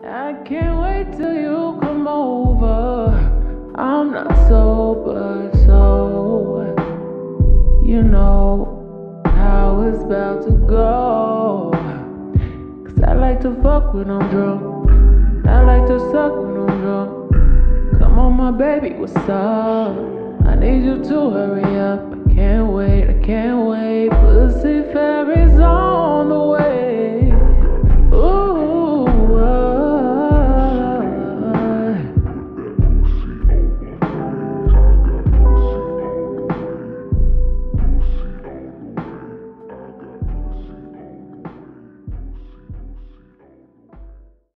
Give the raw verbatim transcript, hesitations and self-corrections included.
I can't wait till you come over. I'm not sober, so you know how it's about to go. Cause I like to fuck when I'm drunk. I like to suck when I'm drunk. Come on, my baby, what's up? I need you to hurry up. I can't wait, I can't wait. Pussy fat.